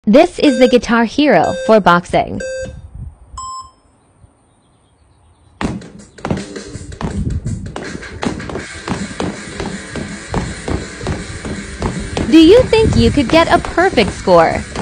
This is the Guitar Hero for boxing. Do you think you could get a perfect score?